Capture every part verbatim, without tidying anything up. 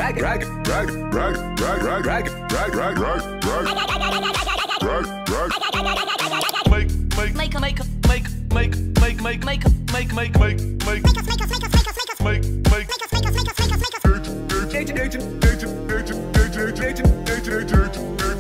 drag, drag, drag, drag, drag, drag, drag, drag, drag, drag, drag, make, make, make, make, make, make, make, make, make, make, make, make, make, make us, make us, make us, make us, make us, make, make, make us, make us, make us, make us, make us, agent, agent, agent, agent, agent, agent, agent, agent, agent, agent.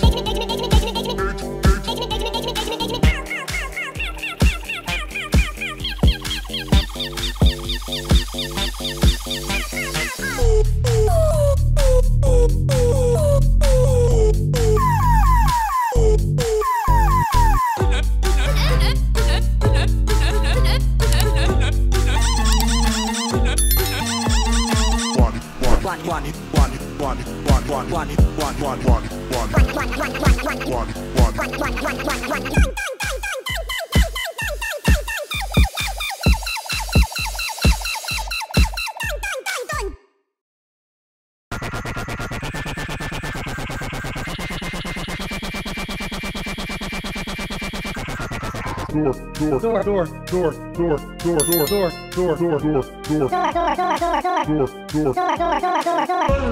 Door, door, door, door, door, door, door, door, door, door, door, door, door, door, door, door, door, door, door,